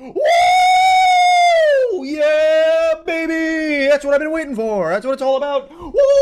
Woo! Yeah, baby! That's what I've been waiting for. That's what it's all about. Woo!